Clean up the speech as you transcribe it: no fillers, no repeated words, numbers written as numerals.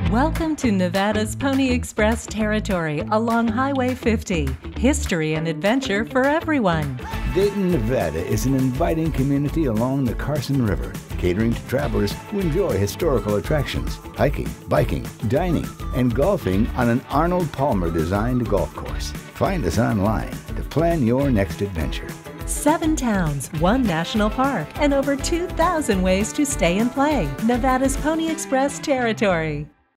Welcome to Nevada's Pony Express territory along Highway 50. History and adventure for everyone. Dayton, Nevada is an inviting community along the Carson River, catering to travelers who enjoy historical attractions, hiking, biking, dining, and golfing on an Arnold Palmer-designed golf course. Find us online to plan your next adventure. 7 towns, 1 national park, and over 2,000 ways to stay and play. Nevada's Pony Express territory.